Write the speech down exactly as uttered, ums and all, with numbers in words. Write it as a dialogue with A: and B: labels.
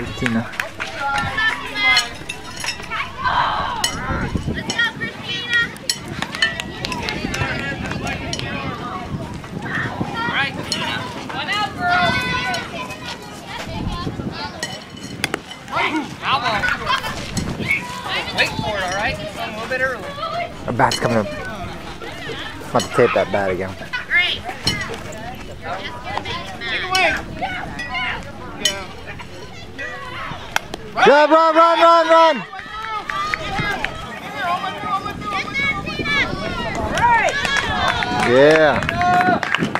A: Christina.
B: Wait for it, alright? A little bit early.
A: A bat's coming up. I'm about to tape that bat again.
C: Great.
B: Take away.
A: Run, run, run, run, run! Yeah.